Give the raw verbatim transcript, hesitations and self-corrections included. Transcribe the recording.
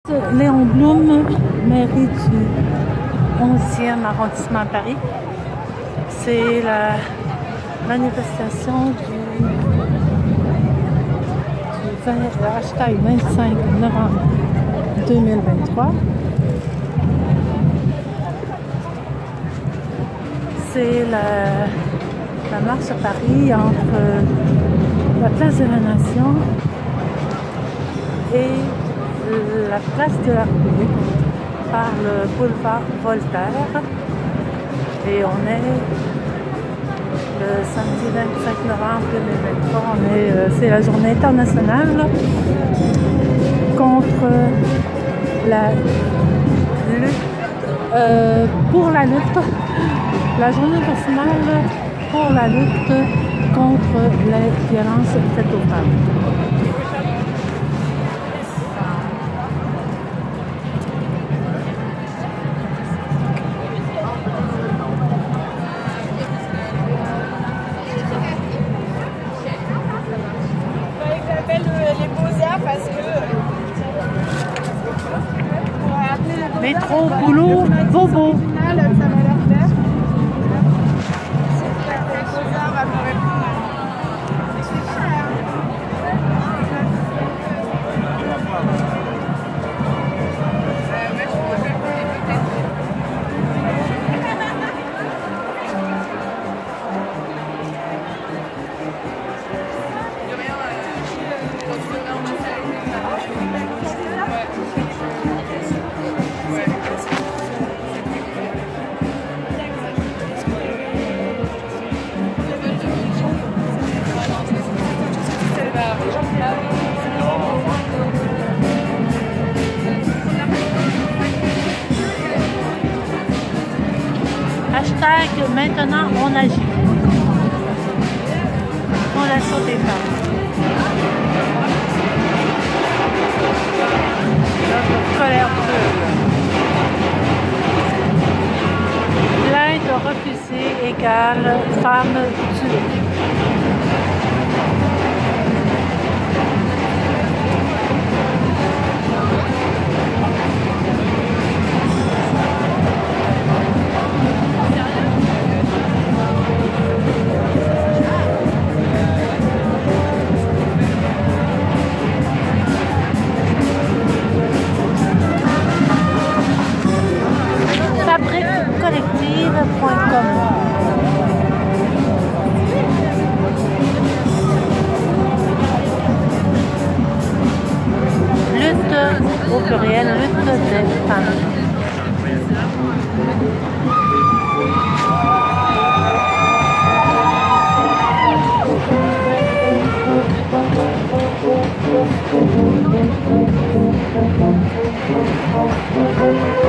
Léon Blum, mairie du onzième arrondissement à Paris. C'est la manifestation du, du vingt, hashtag vingt-cinq novembre deux mille vingt-trois. C'est la, la marche à Paris entre la place de la Nation et la place de la République par le boulevard Voltaire. Et on est le samedi vingt-cinq novembre deux mille vingt-trois. On est, euh, c'est la journée internationale contre la lutte, euh, pour la lutte, la journée internationale pour la lutte contre les violences faites aux femmes. Métro, boulot, bobo. Hashtag maintenant on agit. Fondation des femmes. Notre colère bleue. Plainte refusée égale femme tuée. fabrique collective point com. Lutte au pluriel, lutte des femmes. Thank you.